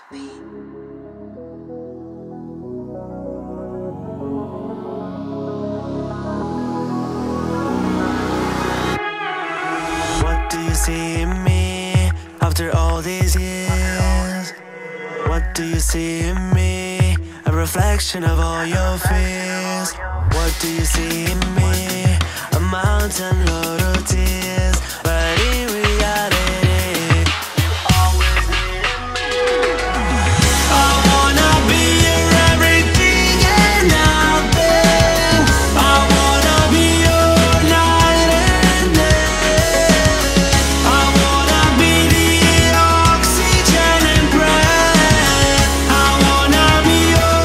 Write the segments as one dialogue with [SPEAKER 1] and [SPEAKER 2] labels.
[SPEAKER 1] What do you see in me after all these years? What do you see in me? A reflection of all your fears. What do you see in me? A mountain load of tears. But in reality, you always needed me. I wanna be your everything and nothing. I wanna be your night and day. I wanna be the oxygen and breath. I wanna be your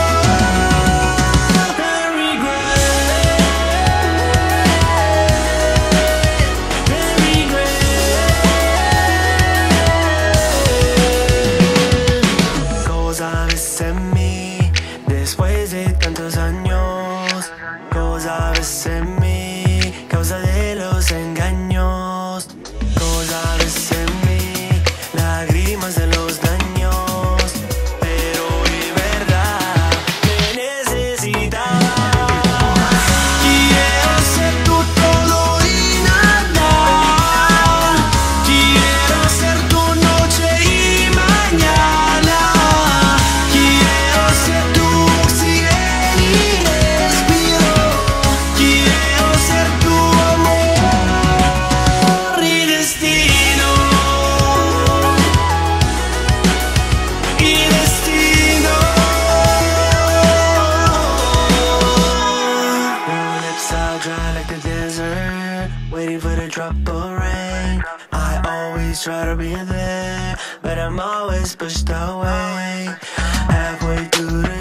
[SPEAKER 1] love and regret. Cosa ves en mí después de tantos años? Cosa ves en mí causa de los engaños? Cosa ves en mí lágrimas de los daños? Pero de verdad me necesitas. Quiero ser tu todo y nada. Quiero ser tu noche y mañana. Quiero ser tu oxígeno y respiro. Quiero ser tu amor y destino. Y destino. Your lips are dry like the desert, waiting for the drop of rain. I always try to be there, but I'm always pushed away. Halfway through the